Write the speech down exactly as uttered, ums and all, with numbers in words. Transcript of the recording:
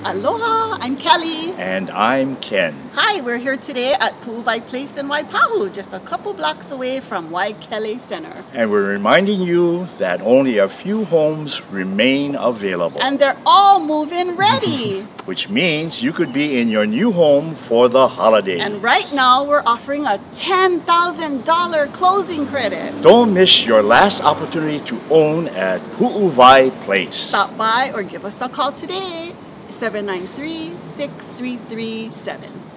Aloha, I'm Kelly. And I'm Ken. Hi, we're here today at Puuwai Place in Waipahu, just a couple blocks away from Waikele Center. And we're reminding you that only a few homes remain available. And they're all move-in ready. Which means you could be in your new home for the holidays. And right now, we're offering a ten thousand dollar closing credit. Don't miss your last opportunity to own at Puuwai Place. Stop by or give us a call today, seven nine three, six three three seven.